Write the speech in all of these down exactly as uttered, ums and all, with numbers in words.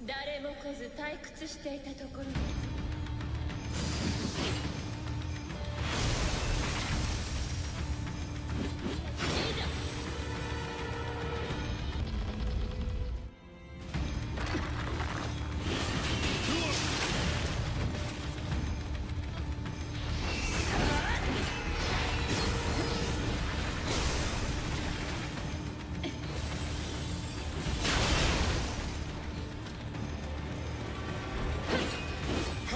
誰も来ず退屈していたところです。 は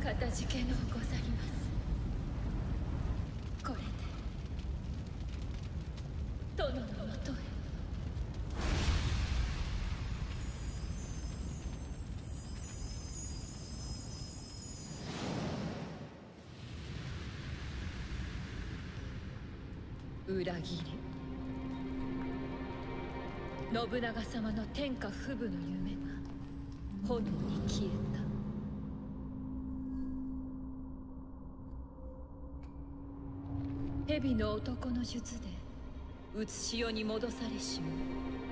かたじけのうございます。これで殿のもとへ。裏切り、信長様の天下不武の夢が炎に消えた。蛇の男の術でうつし世に戻されしも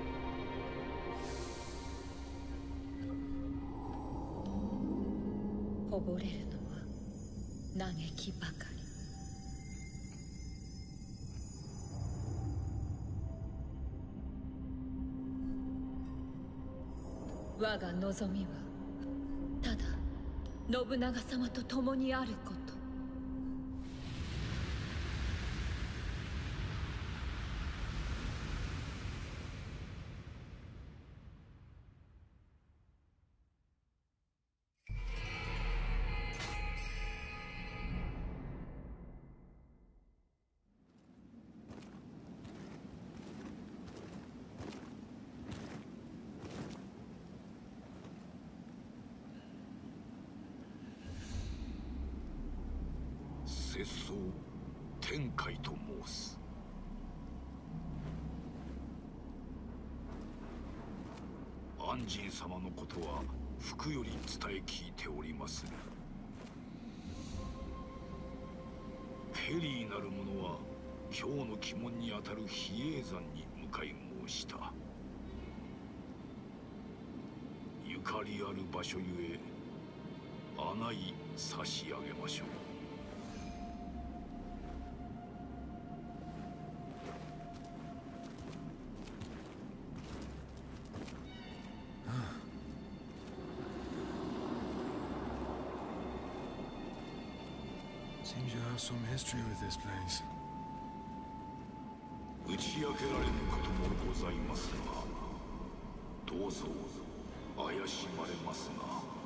こぼれるのは嘆きばかり。我が望みはただ信長様と共にあること。 節操天海と申す。安仁様のことは福より伝え聞いておりまする。ペリーなる者は今日の鬼門にあたる比叡山に向かい申した。ゆかりある場所ゆえ案内差し上げましょう。 Seems you have some history with this place. 打ち明けられぬこともございますが、どうぞ怪しまれますな。